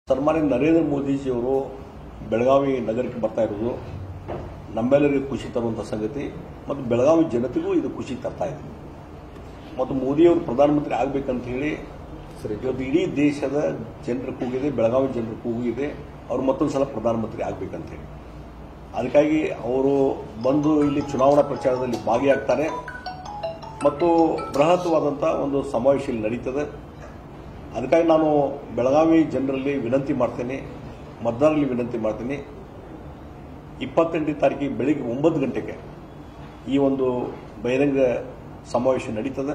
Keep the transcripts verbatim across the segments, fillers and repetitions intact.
ಸನ್ಮಾನ್ಯ ನರೇಂದ್ರ ಮೋದಿಜಿಯವರು ಬೆಳಗಾವಿ ನಗರಕ್ಕೆ ಬರ್ತಾ ಇರೋದು ನಮ್ಮೆಲ್ಲರಿಗೂ ಖುಷಿ ತರುವಂಥ ಸಂಗತಿ ಮತ್ತು ಬೆಳಗಾವಿ ಜನತೆಗೂ ಇದು ಖುಷಿ ತರ್ತಾ ಇದೆ. ಮತ್ತು ಮೋದಿಯವರು ಪ್ರಧಾನಮಂತ್ರಿ ಆಗಬೇಕಂತ ಹೇಳಿ ಇವತ್ತು ಇಡೀ ದೇಶದ ಜನರ ಕೂಗಿದೆ, ಬೆಳಗಾವಿ ಜನರ ಕೂಗಿದೆ, ಅವರು ಮತ್ತೊಂದು ಸಲ ಪ್ರಧಾನಮಂತ್ರಿ ಆಗಬೇಕಂತೇಳಿ. ಅದಕ್ಕಾಗಿ ಅವರು ಬಂದು ಇಲ್ಲಿ ಚುನಾವಣಾ ಪ್ರಚಾರದಲ್ಲಿ ಭಾಗಿಯಾಗ್ತಾರೆ ಮತ್ತು ಬೃಹತ್ವಾದಂಥ ಒಂದು ಸಮಾವೇಶ ಇಲ್ಲಿ ನಡೀತದೆ. ಅದಕ್ಕಾಗಿ ನಾನು ಬೆಳಗಾವಿ ಜನರಲ್ಲಿ ವಿನಂತಿ ಮಾಡ್ತೇನೆ, ಮತದಾರರಲ್ಲಿ ವಿನಂತಿ ಮಾಡ್ತೀನಿ, ಇಪ್ಪತ್ತೆಂಟನೇ ತಾರೀಕಿಗೆ ಬೆಳಿಗ್ಗೆ ಒಂಬತ್ತು ಗಂಟೆಗೆ ಈ ಒಂದು ಬಹಿರಂಗ ಸಮಾವೇಶ ನಡೀತದೆ.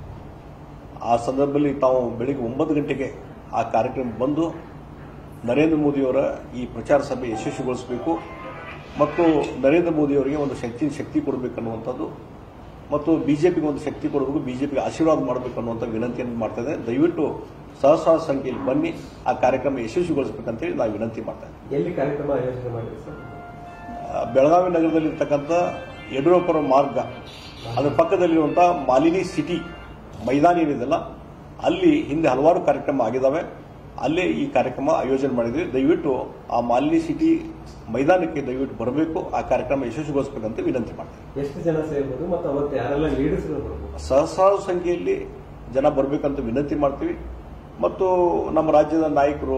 ಆ ಸಂದರ್ಭದಲ್ಲಿ ತಾವು ಬೆಳಿಗ್ಗೆ ಒಂಬತ್ತು ಗಂಟೆಗೆ ಆ ಕಾರ್ಯಕ್ರಮ ಬಂದು ನರೇಂದ್ರ ಮೋದಿಯವರ ಈ ಪ್ರಚಾರ ಸಭೆ ಯಶಸ್ವಿಗೊಳಿಸಬೇಕು ಮತ್ತು ನರೇಂದ್ರ ಮೋದಿಯವರಿಗೆ ಒಂದು ಶಕ್ತಿ ಶಕ್ತಿ ಕೊಡಬೇಕನ್ನುವಂಥದ್ದು ಮತ್ತು ಬಿಜೆಪಿಗೆ ಒಂದು ಶಕ್ತಿ ಕೊಡಬೇಕು, ಬಿಜೆಪಿಗೆ ಆಶೀರ್ವಾದ ಮಾಡಬೇಕು ಅನ್ನುವಂಥ ವಿನಂತಿಯನ್ನು ಮಾಡ್ತೇನೆ. ದಯವಿಟ್ಟು ಸಹಸ್ರಾರು ಸಂಖ್ಯೆಯಲ್ಲಿ ಬನ್ನಿ, ಆ ಕಾರ್ಯಕ್ರಮ ಯಶಸ್ವಿಗೊಳಿಸಬೇಕಂತೇಳಿ ನಾವು ವಿನಂತಿ ಮಾಡ್ತೇವೆ. ಎಲ್ಲಿ ಕಾರ್ಯಕ್ರಮ ಆಯೋಜನೆ ಮಾಡಿದ್ರಿ ಸರ್? ಬೆಳಗಾವಿ ನಗರದಲ್ಲಿರ್ತಕ್ಕಂಥ ಯಡಿಯೂರಪ್ಪರ ಮಾರ್ಗ ಅದರ ಪಕ್ಕದಲ್ಲಿರುವಂಥ ಮಾಲಿನಿ ಸಿಟಿ ಮೈದಾನ ಏನಿದೆಯಲ್ಲ, ಅಲ್ಲಿ ಹಿಂದೆ ಹಲವಾರು ಕಾರ್ಯಕ್ರಮ ಆಗಿದ್ದಾವೆ. ಅಲ್ಲೇ ಈ ಕಾರ್ಯಕ್ರಮ ಆಯೋಜನೆ ಮಾಡಿದ್ವಿ. ದಯವಿಟ್ಟು ಆ ಮಾಲಿನಿ ಸಿಟಿ ಮೈದಾನಕ್ಕೆ ದಯವಿಟ್ಟು ಬರಬೇಕು, ಆ ಕಾರ್ಯಕ್ರಮ ಯಶಸ್ವಿಗೊಳಿಸಬೇಕಂತ ವಿನಂತಿ ಮಾಡ್ತೇವೆ. ಎಷ್ಟು ಜನ ಸೇರ್ಬೋದು ಮತ್ತು ಅವತ್ತು ಯಾರೆಲ್ಲ ಲೀಡರ್ಸ್ ಬರ್ಬೋದು? ಸಹಸ್ರಾರು ಸಂಖ್ಯೆಯಲ್ಲಿ ಜನ ಬರಬೇಕಂತ ವಿನಂತಿ ಮಾಡ್ತೀವಿ ಮತ್ತು ನಮ್ಮ ರಾಜ್ಯದ ನಾಯಕರು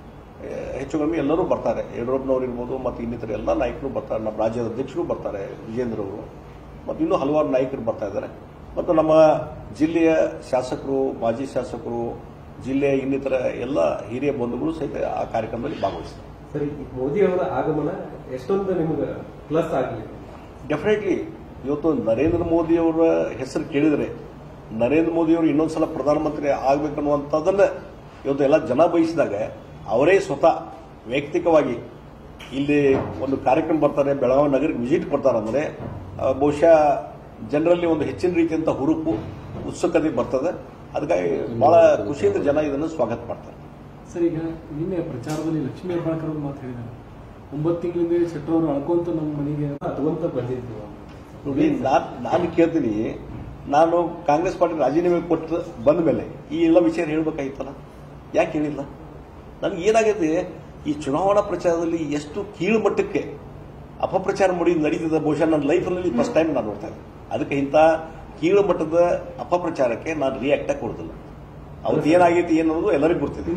ಹೆಚ್ಚು ಕಡಿಮೆ ಎಲ್ಲರೂ ಬರ್ತಾರೆ. ಯಡಿಯೂರಪ್ಪನವರು ಇರ್ಬೋದು ಮತ್ತು ಇನ್ನಿತರ ಎಲ್ಲ ನಾಯಕರು ಬರ್ತಾರೆ. ನಮ್ಮ ರಾಜ್ಯದ ಅಧ್ಯಕ್ಷರು ಬರ್ತಾರೆ, ವಿಜೇಂದ್ರ ಅವರು, ಮತ್ತು ಇನ್ನೂ ಹಲವಾರು ನಾಯಕರು ಬರ್ತಾ ಇದ್ದಾರೆ. ಮತ್ತು ನಮ್ಮ ಜಿಲ್ಲೆಯ ಶಾಸಕರು, ಮಾಜಿ ಶಾಸಕರು, ಜಿಲ್ಲೆಯ ಇನ್ನಿತರ ಎಲ್ಲ ಹಿರಿಯ ಬಂಧುಗಳು ಸಹಿತ ಆ ಕಾರ್ಯಕ್ರಮದಲ್ಲಿ ಭಾಗವಹಿಸ್ತಾರೆ. ಸರಿ, ಮೋದಿ ಅವರ ಆಗಮನ ಎಷ್ಟೊಂದು ನಿಮಗೆ ಪ್ಲಸ್ ಆಗಲಿ? ಡೆಫಿನೆಟ್ಲಿ ಇವತ್ತು ನರೇಂದ್ರ ಮೋದಿ ಅವರ ಹೆಸರು ಕೇಳಿದರೆ ನರೇಂದ್ರ ಮೋದಿ ಅವರು ಇನ್ನೊಂದ್ಸಲ ಪ್ರಧಾನಮಂತ್ರಿ ಆಗಬೇಕನ್ನುವಂಥದ್ದನ್ನ ಇವತ್ತು ಎಲ್ಲ ಜನ ಬಯಸಿದಾಗ ಅವರೇ ಸ್ವತಃ ವೈಯಕ್ತಿಕವಾಗಿ ಇಲ್ಲಿ ಒಂದು ಕಾರ್ಯಕ್ರಮ ಬರ್ತಾರೆ, ಬೆಳಗಾವಿ ನಗರಕ್ಕೆ ವಿಸಿಟ್ ಕೊಡ್ತಾರಂದ್ರೆ ಬಹುಶಃ ಜನರಲ್ಲಿ ಒಂದು ಹೆಚ್ಚಿನ ರೀತಿಯಂತ ಹುರುಪು, ಉತ್ಸುಕತೆ ಬರ್ತದೆ. ಅದಕ್ಕಾಗಿ ಬಹಳ ಖುಷಿಯಿಂದ ಜನ ಇದನ್ನು ಸ್ವಾಗತ ಮಾಡ್ತಾರೆ. ಸರ್, ಈಗ ನಿನ್ನೆ ಪ್ರಚಾರದಲ್ಲಿ ಲಕ್ಷ್ಮೀ ಹೆಬ್ಬಾಳ್ಕರ್ ಅವರು ಮಾತು ಹೇಳಿದ್ದಾರೆ, ಒಂಬತ್ತು ತಿಂಗಳಿಂದ ಶೆಟ್ಟರ್ ಅವರು ಅಳ್ಕೊಂತ ನಮ್ಮ ಮನೆಗೆ ಅದುವಂತ ಬಂದಿದ್ರು. ನೋಡಿ, ನಾನು ಕೇಳ್ತೀನಿ, ನಾನು ಕಾಂಗ್ರೆಸ್ ಪಾರ್ಟಿ ರಾಜೀನಾಮೆ ಕೊಟ್ಟು ಬಂದ ಮೇಲೆ ಈ ಎಲ್ಲ ವಿಷಯ ಹೇಳಬೇಕಾಗಿತ್ತಲ್ಲ, ಯಾಕೆ ಹೇಳಿಲ್ಲ? ನನಗೆ ಏನಾಗಿದೆ, ಈ ಚುನಾವಣಾ ಪ್ರಚಾರದಲ್ಲಿ ಎಷ್ಟು ಕೀಳು ಮಟ್ಟಕ್ಕೆ ಅಪಪ್ರಚಾರ ಮಾಡಿ ನಡೀತಿದೆ, ಬಹುಶಃ ನನ್ನ ಲೈಫ್ನಲ್ಲಿ ಫಸ್ಟ್ ಟೈಮ್ ನಾನು ನೋಡ್ತಾ ಇದ್ದೆ. ಅದಕ್ಕೆ ಇಂಥ ಕೀಳು ಮಟ್ಟದ ಅಪಪ್ರಚಾರಕ್ಕೆ ನಾನು ರಿಯಾಕ್ಟ್ ಆಗಿ ಕೊಡೋದಿಲ್ಲ. ಅವತ್ತು ಏನಾಗೈತಿ ಏನನ್ನೋದು ಎಲ್ಲರಿಗೂ ಗೊತ್ತಿದೆ.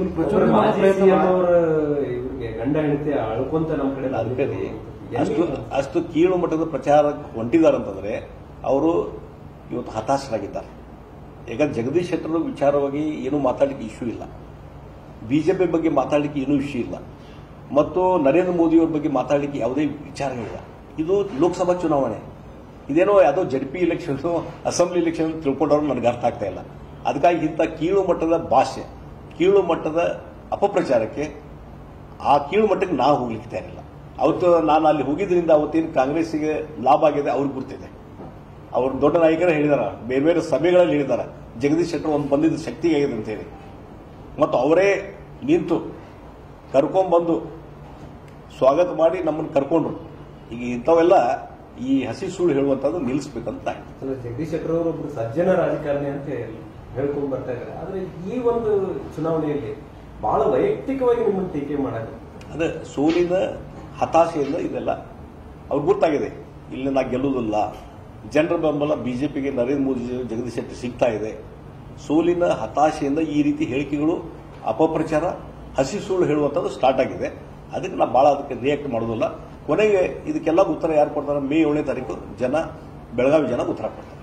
ಗಂಡ ಹೆಂಡತಿ ಅಳ್ಕೊಂತ ನಮ್ಮ ಕಡೆ ಅದಕ್ಕೆ ಅಷ್ಟು ಅಷ್ಟು ಕೀಳು ಮಟ್ಟದ ಪ್ರಚಾರ ಹೊಂಟಿದಾರಂತಂದ್ರೆ ಅವರು ಇವತ್ತು ಹತಾಶರಾಗಿದ್ದಾರೆ. ಈಗ ಜಗದೀಶ್ ಶೆಟ್ಟರ್ ವಿಚಾರವಾಗಿ ಏನೂ ಮಾತಾಡಲಿಕ್ಕೆ ಇಶ್ಯೂ ಇಲ್ಲ, ಬಿಜೆಪಿ ಬಗ್ಗೆ ಮಾತಾಡಲಿಕ್ಕೆ ಏನೂ ಇಶ್ಯೂ ಇಲ್ಲ, ಮತ್ತು ನರೇಂದ್ರ ಮೋದಿಯವರ ಬಗ್ಗೆ ಮಾತಾಡಲಿಕ್ಕೆ ಯಾವುದೇ ವಿಚಾರಗಳಿಲ್ಲ. ಇದು ಲೋಕಸಭಾ ಚುನಾವಣೆ, ಇದೇನೋ ಯಾವುದೋ Z P election, assembly election ತಿಳ್ಕೊಂಡವ್ರು ನನಗೆ ಅರ್ಥ ಆಗ್ತಾ ಇಲ್ಲ. ಅದಕ್ಕಾಗಿ ಇಂಥ ಕೀಳು ಮಟ್ಟದ ಭಾಷೆ, ಕೀಳು ಮಟ್ಟದ ಅಪಪ್ರಚಾರಕ್ಕೆ ಆ ಕೀಳು ಮಟ್ಟಕ್ಕೆ ನಾವು ಹೋಗ್ಲಿಕ್ಕೆ ತಯಾರಿಲ್ಲ. ಅವತ್ತು ನಾನು ಅಲ್ಲಿ ಹೋಗಿದ್ರಿಂದ ಅವತ್ತೇನು ಕಾಂಗ್ರೆಸ್ಸಿಗೆ ಲಾಭ ಆಗಿದೆ ಅವ್ರಿಗೆ ಗೊತ್ತಿದೆ. ಅವರು ದೊಡ್ಡ ನಾಯಕರೇ ಹೇಳಿದಾರ, ಬೇರೆ ಬೇರೆ ಸಭೆಗಳಲ್ಲಿ ಹೇಳಿದಾರ, ಜಗದೀಶ್ ಶೆಟ್ಟರ್ ಒಂದು ಬಂದಿದ್ದ ಶಕ್ತಿಗೆ ಆಗಿದೆ ಅಂತ ಹೇಳಿ. ಮತ್ತು ಅವರೇ ನಿಂತು ಕರ್ಕೊಂಡ್ಬಂದು ಸ್ವಾಗತ ಮಾಡಿ ನಮ್ಮನ್ನು ಕರ್ಕೊಂಡ್ರು. ಈಗ ಇಂಥವೆಲ್ಲ ಈ ಹಸಿ ಸುಳ್ಳು ಹೇಳುವಂಥದ್ದು ನಿಲ್ಲಿಸಬೇಕಂತ. ಜಗದೀಶ್ ಶೆಟ್ಟರ್ ಅವರು ಒಬ್ಬರು ಸಜ್ಜನ ರಾಜಕಾರಣಿ ಅಂತ ಹೇಳ್ಕೊಂಡು ಬರ್ತಾ ಇದ್ದಾರೆ. ಆದರೆ ಈ ಒಂದು ಚುನಾವಣೆಯಲ್ಲಿ ಬಹಳ ವೈಯಕ್ತಿಕವಾಗಿ ನಿಮ್ಮನ್ನು ಟೀಕೆ ಮಾಡಾಕ ಅದೇ ಸೋಲಿನ ಹತಾಶೆಯಿಂದ ಇದೆಲ್ಲ ಅವ್ರಿಗೆ ಗೊತ್ತಾಗಿದೆ, ಇಲ್ಲಿ ನಾ ಗೆಲ್ಲುವುದಿಲ್ಲ, ಜನರ ಬೆಂಬಲ ಬಿಜೆಪಿಗೆ ನರೇಂದ್ರ ಮೋದಿ ಜಗದೀಶ್ ಶೆಟ್ಟರ್ ಸಿಗ್ತಾ ಇದೆ. ಸೋಲಿನ ಹತಾಶೆಯಿಂದ ಈ ರೀತಿ ಹೇಳಿಕೆಗಳು, ಅಪಪ್ರಚಾರ, ಹಸಿ ಸುಳ್ಳು ಹೇಳುವಂಥದ್ದು ಸ್ಟಾರ್ಟ್ ಆಗಿದೆ. ಅದಕ್ಕೆ ನಾ ಭಾಳ ಅದಕ್ಕೆ ರಿಯಾಕ್ಟ್ ಮಾಡೋದಿಲ್ಲ. ಕೊನೆಗೆ ಇದಕ್ಕೆಲ್ಲ ಉತ್ತರ ಯಾರು ಕೊಡ್ತಾರೆ? ಮೇ ಏಳನೇ ತಾರೀಕು ಜನ, ಬೆಳಗಾವಿ ಜನ ಉತ್ತರ ಕೊಡ್ತಾರೆ.